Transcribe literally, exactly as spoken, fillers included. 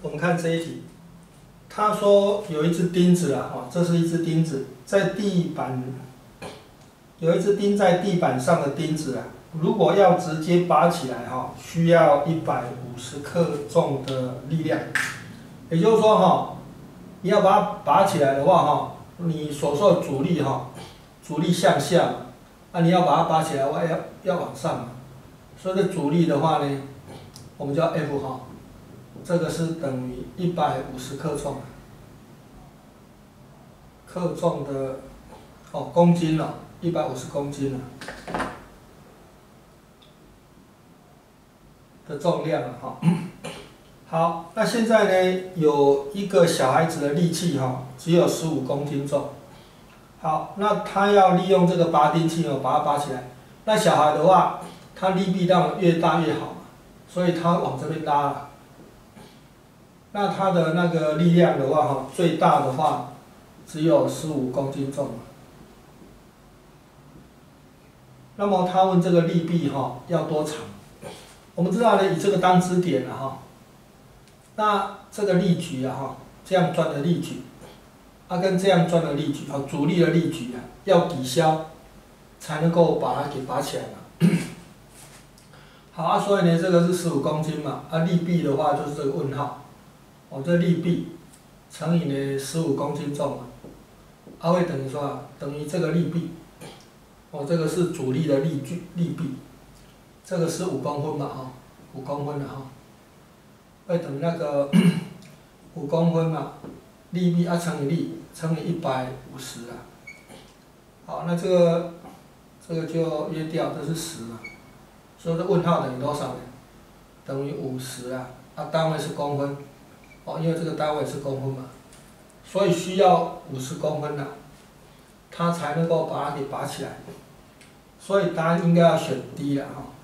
我们看这一题，他说有一只钉子啊，哈，这是一只钉子，在地板有一只钉在地板上的钉子啊，如果要直接拔起来哈，需要一百五十克重的力量，也就是说哈，你要把它拔起来的话哈，你所受的阻力哈，阻力向下，啊，你要把它拔起来的话要要往上嘛，所以这阻力的话呢，我们叫 F 哈。这个是等于一百五十克重，克重的哦公斤了，一百五十公斤了的重量了哈。好，那现在呢，有一个小孩子的力气哈，只有十五公斤重。好，那他要利用这个拔钉器哦，把它拔起来。那小孩的话，他力臂当然越大越好，所以他往这边拉了。那它的那个力量的话，哈，最大的话只有十五公斤重。那么他问这个力臂哈要多长？我们知道呢，以这个当支点了哈，那这个力矩啊哈，这样转的力矩，啊跟这样转的力矩，啊阻力的力矩啊，要抵消才能够把它给拔起来嘛。好啊，所以呢，这个是十五公斤嘛，啊力臂的话就是这个问号。哦，这力臂乘以呢十五公斤重嘛，啊会等于说啊，等于这个力臂，哦这个是阻力的力矩力臂，这个是五公分嘛哈，五公分的哈，会等于那个五公分嘛，力臂啊乘以力乘以一百五十啊，好那这个这个就约掉，这是十嘛，所以这问号等于多少呢？等于五十啊，啊单位是公分。哦，因为这个单位是公分嘛，所以需要五十公分呐，它才能够把它给拔起来。所以答案应该要选 D 了哈。